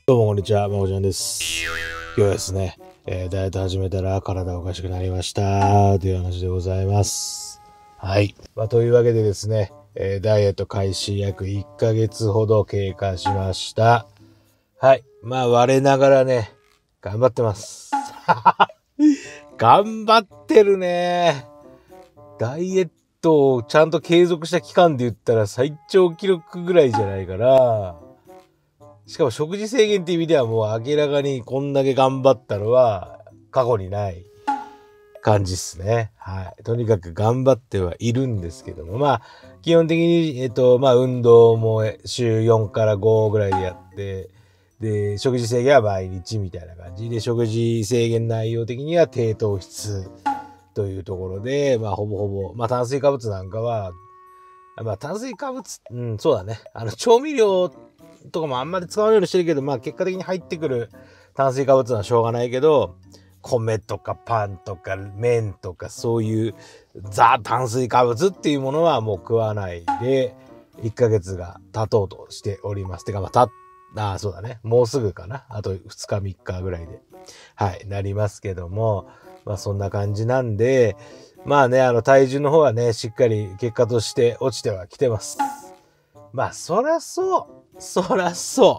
どうもこんにちは、まこちゃんです。今日はですね、ダイエット始めたら体おかしくなりましたという話でございます。はい。というわけでですね、ダイエット開始約1ヶ月ほど経過しました。はい。我ながらね、頑張ってます。頑張ってるね。ダイエットをちゃんと継続した期間で言ったら最長記録ぐらいじゃないかな。しかも食事制限っていう意味ではもう明らかにこんだけ頑張ったのは過去にない感じっすね。はい。とにかく頑張ってはいるんですけども、基本的に、運動も週4から5ぐらいでやって、で、食事制限は毎日みたいな感じで、食事制限内容的には低糖質というところで、ほぼほぼ、炭水化物なんかは、炭水化物、そうだね。調味料とかもあんまり使わないようにしてるけど、結果的に入ってくる炭水化物はしょうがないけど、米とかパンとか麺とかそういうザ炭水化物っていうものはもう食わないで、1ヶ月が経とうとしております。てかそうだね。もうすぐかな。あと2日3日ぐらいで。はい、なりますけども、そんな感じなんで、体重の方はね、しっかり結果として落ちてはきてます。そらそう。そらそう。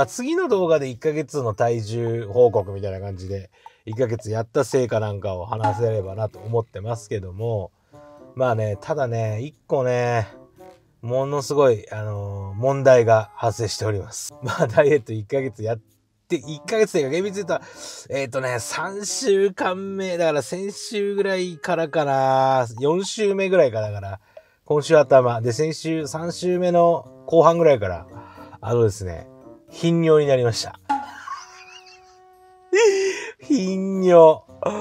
次の動画で1ヶ月の体重報告みたいな感じで、1ヶ月やった成果なんかを話せればなと思ってますけども、ただね、1個ね、ものすごい、問題が発生しております。ダイエット1ヶ月やって、1ヶ月というか厳密に言ったら、3週間目、だから先週ぐらいからかな、4週目ぐらいからだから、今週頭、で、先週3週目の後半ぐらいから、ですね、頻尿になりました。頻尿。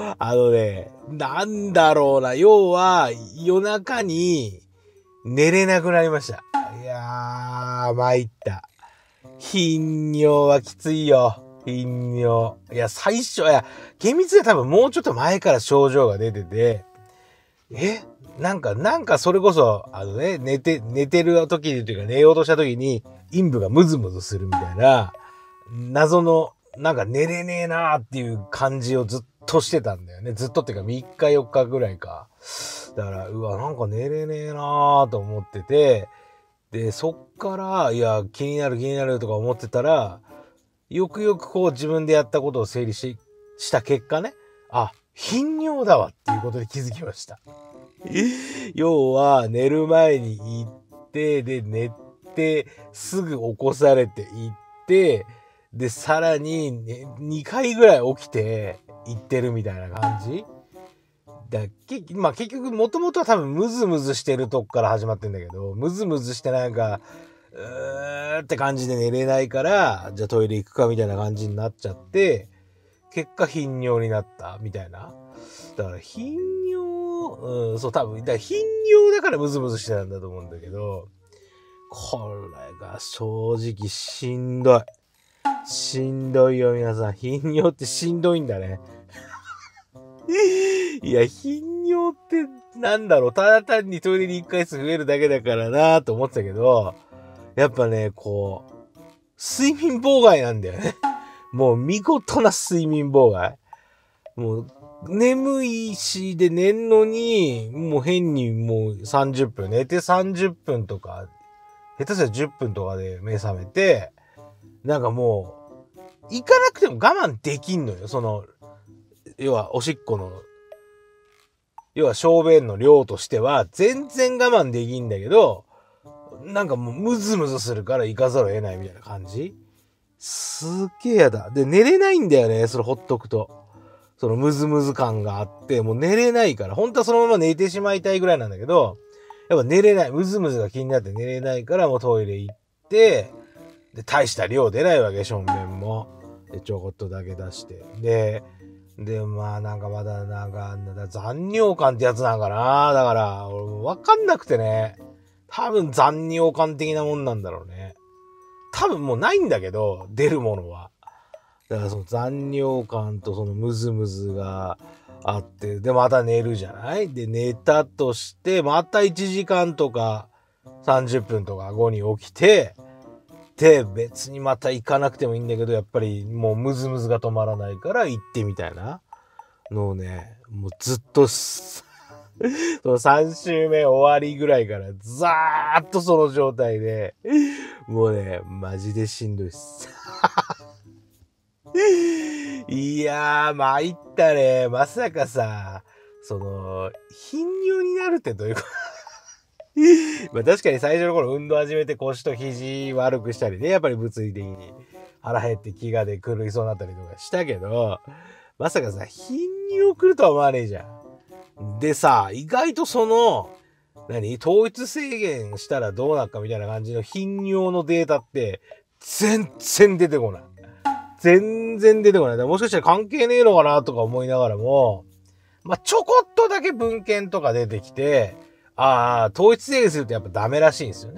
なんだろうな。要は、夜中に寝れなくなりました。いやー、参った。頻尿はきついよ。頻尿。厳密には多分もうちょっと前から症状が出てて、なんかそれこそ、寝てる時にというか寝ようとした時に陰部がムズムズするみたいな、謎の、寝れねえなーっていう感じをずっとしてたんだよね。ずっとっていうか3日4日ぐらいか。だから、なんか寝れねえなーと思ってて、で、そっから、気になるとか思ってたら、よくよくこう自分でやったことを整理した結果ね、頻尿だわっていうことで気づきました。要は、寝る前に行って、で、寝て、すぐ起こされて行って、で、さらに、2回ぐらい起きて行ってるみたいな感じ結局、もともとは多分ムズムズしてるとこから始まってんだけど、ムズムズしてって感じで寝れないから、じゃあトイレ行くかみたいな感じになっちゃって、結果頻尿になったみたいな。だから頻尿、そう多分、頻尿だからムズムズしてたんだと思うんだけど、これが正直しんどい。しんどいよ皆さん。頻尿ってしんどいんだね。いや、頻尿ってなんだろう。ただ単にトイレに1回数増えるだけだからなと思ってたけど、やっぱね、睡眠妨害なんだよね。もう見事な睡眠妨害。もう、眠いしで寝んのに、もう変にもう30分、寝て30分とか、下手すら10分とかで目覚めて、もう、行かなくても我慢できんのよ。要はおしっこの、要は小便の量としては、全然我慢できんだけど、もうムズムズするから行かざるを得ないみたいな感じ。すっげえやだ。で、寝れないんだよね、それほっとくと。そのムズムズ感があって、もう寝れないから、本当はそのまま寝てしまいたいぐらいなんだけど、やっぱ寝れない。ムズムズが気になって寝れないから、もうトイレ行って、で、大した量出ないわけ、しょんべんも。で、ちょこっとだけ出して。まだ残尿感ってやつなんかな。だから、俺わかんなくてね。多分残尿感的なもんなんだろうね。多分もうないんだけど、出るものは。だからその残尿感とそのムズムズがあって、で、また寝るじゃない？で、寝たとして、また1時間とか30分とか後に起きて、 て、別にまた行かなくてもいいんだけど、やっぱりもうムズムズが止まらないから行ってみたいなのをね、もうずっとその3週目終わりぐらいからザーッとその状態で、もうね、マジでしんどいっす。いやー、参ったね。まさかさ、頻尿になるってどういうことまあ確かに最初の頃運動始めて腰と肘悪くしたりね、やっぱり物理的に腹減って気がで狂いそうになったりとかしたけど、まさかさ、頻尿来るとは思わねえじゃん。でさ、意外と糖質制限したらどうなるかみたいな感じの頻尿のデータって全然出てこない。全然出てこない。もしかしたら関係ねえのかなとか思いながらも、まあ、ちょこっとだけ文献とか出てきて、糖質制限するとやっぱダメらしいんですよね。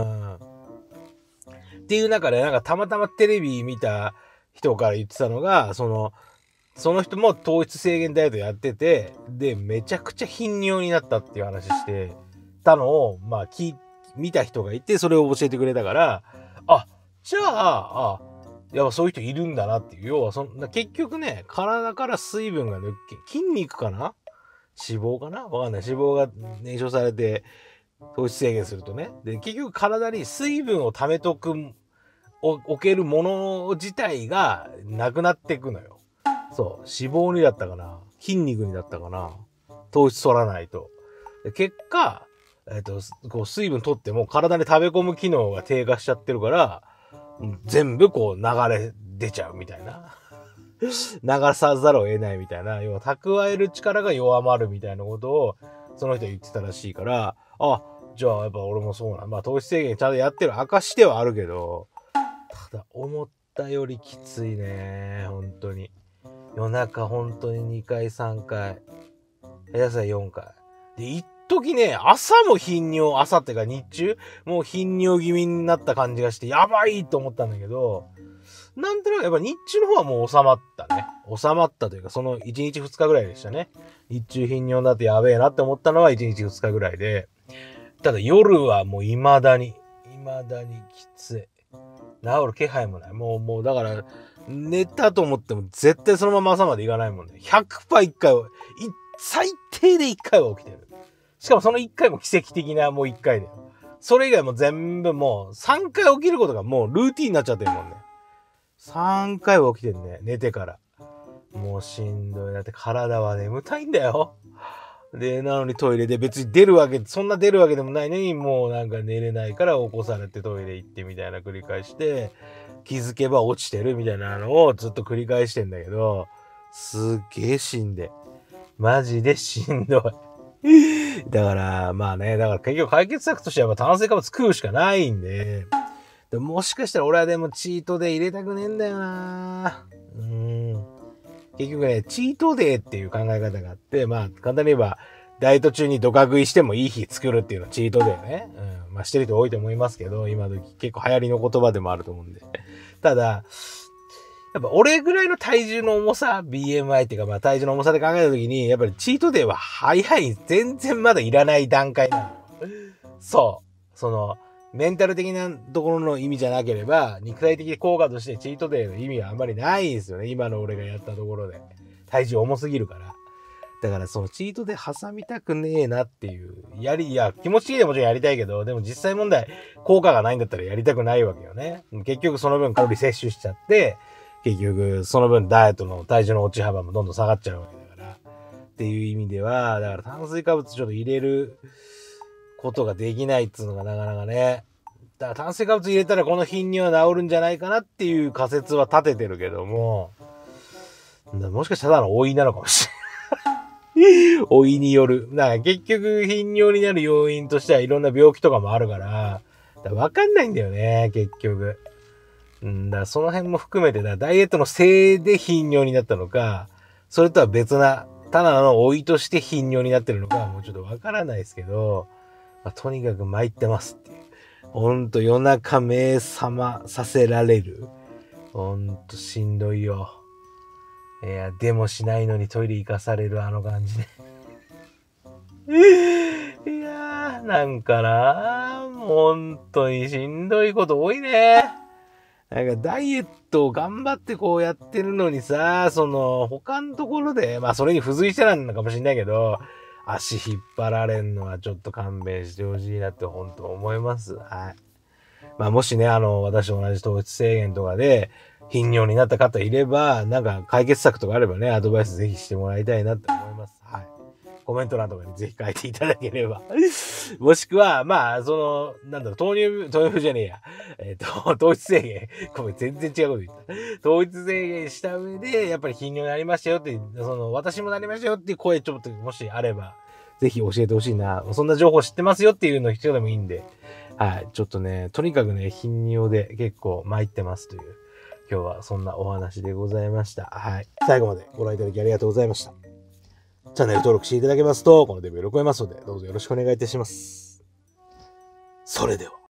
っていう中で、なんかたまたまテレビ見た人から言ってたのが、その人も糖質制限ダイエットやってて、で、めちゃくちゃ頻尿になったっていう話してたのを、まあ、見た人がいて、それを教えてくれたから、じゃあ、やっぱそういう人いるんだなっていう。要は結局ね、体から水分が筋肉かな脂肪かなわかんない。脂肪が燃焼されて、糖質制限するとね。で、結局体に水分を溜めとく、置けるもの自体がなくなっていくのよ。そう。脂肪にだったかな筋肉にだったかな糖質取らないと。で結果、こう水分取っても体に食べ込む機能が低下しちゃってるから、全部こう流れ出ちゃうみたいな。流さざるを得ないみたいな。要は蓄える力が弱まるみたいなことを、その人言ってたらしいから、じゃあやっぱ俺もそうな。まあ糖質制限ちゃんとやってる証ではあるけど、ただ思ったよりきついね。本当に。夜中本当に2回3回。下手したら4回。で、一時ね、朝も頻尿、朝ってか日中、もう頻尿気味になった感じがして、やばいと思ったんだけど、なんとなくやっぱ日中の方はもう収まったね。収まったというか、その1日2日ぐらいでしたね。日中頻尿になってやべえなって思ったのは1日2日ぐらいで。ただ夜はもう未だにきつい。治る気配もない。もうだから、寝たと思っても絶対そのまま朝まで行かないもんね。100%一回は、最低で1回は起きてる。しかもその1回も奇跡的なもう1回だよ。それ以外も全部もう3回起きることがもうルーティンになっちゃってるもんね。3回は起きてるね。寝てから。もうしんどい。だって体は眠たいんだよ。で、なのにトイレで別にそんな出るわけでもないのに、もうなんか寝れないから起こされてトイレ行ってみたいな繰り返して、気づけば落ちてるみたいなのをずっと繰り返してんだけど、すっげえしんで。マジでしんどい。だから結局解決策としては炭水化物食うしかないんで、もしかしたら俺はでもチートデイ入れたくねえんだよな。結局ね、チートデーっていう考え方があって、まあ、簡単に言えば、ダイエット中にドカ食いしてもいい日作るっていうのはチートデーね。まあ、してる人多いと思いますけど、今時結構流行りの言葉でもあると思うんで。ただ、やっぱ俺ぐらいの体重の重さ、BMI っていうかまあ体重の重さで考えたときに、やっぱりチートデーは全然まだいらない段階なの。そう。メンタル的なところの意味じゃなければ、肉体的効果としてチートデーの意味はあんまりないんですよね。今の俺がやったところで。体重重すぎるから。だからそのチートデー挟みたくねえなっていう。気持ち的にはもちろんやりたいけど、でも実際問題、効果がないんだったらやりたくないわけよね。結局その分カロリー摂取しちゃって、結局その分ダイエットの体重の落ち幅もどんどん下がっちゃうわけだから。っていう意味では、だから炭水化物ちょっと入れることができないっつうのがなかなかね。だから炭水化物入れたらこの頻尿は治るんじゃないかなっていう仮説は立ててるけども、もしかしたらただの老いなのかもしれない。老いによる。結局頻尿になる要因としてはいろんな病気とかもあるから、わかんないんだよね、結局。だからその辺も含めてダイエットのせいで頻尿になったのか、それとは別な、ただの老いとして頻尿になってるのか、もうちょっとわからないですけど、とにかく参ってますっていう。ほんと夜中目覚まさせられる。ほんとしんどいよ。いや、でもしないのにトイレ行かされるあの感じで。いやー、なんかなー、本当にしんどいこと多いね。 なんかダイエットを頑張ってこうやってるのにさ、他のところで、まあそれに付随してなんのかもしれないけど、足引っ張られんのはちょっと勘弁してほしいなって本当思います。はい。まあもしね、私と同じ糖質制限とかで頻尿になった方いれば、なんか解決策とかあればね、アドバイスぜひしてもらいたいなって思います。はい。コメント欄とかにぜひ書いていただければ。もしくは、まあ、糖尿じゃねえや。糖質制限。ごめん、全然違うこと言った。糖質制限した上で、やっぱり頻尿になりましたよって、私もなりましたよっていう声ちょっともしあれば、ぜひ教えてほしいな。そんな情報知ってますよっていうの人でもいいんで。はい。ちょっとね、とにかくね、頻尿で結構参ってますという、今日はそんなお話でございました。はい。最後までご覧いただきありがとうございました。チャンネル登録していただけますと、このデビューを喜べますので、どうぞよろしくお願いいたします。それでは。